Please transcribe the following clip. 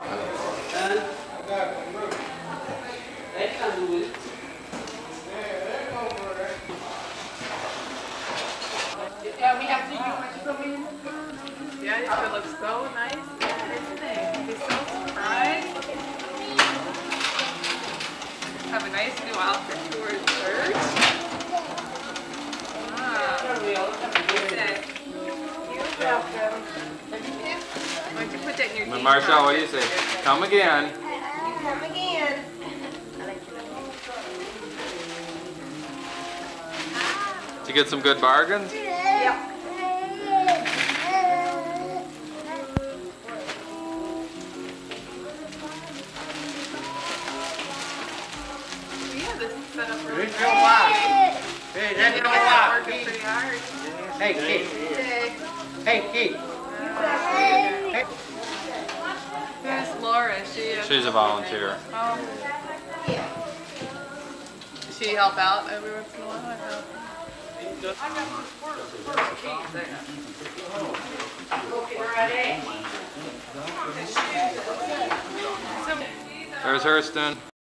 Yeah, we have to do something. Yeah, it looks so nice. Isn't it? He's so surprised. Have a nice new outfit for church. Wow. Why don't you put that in your jeans? Marshall, what do you say? Come again. Come again. Did you get some good bargains? Yep. Yeah, this is set up really Good nice. job. Hey, that's You no guys are lot. working pretty hard. Hey, Keith. Hey. Hey, Keith. Hey. Here's Laura. She's a volunteer. Does she help out every once in a while? There's Hurston.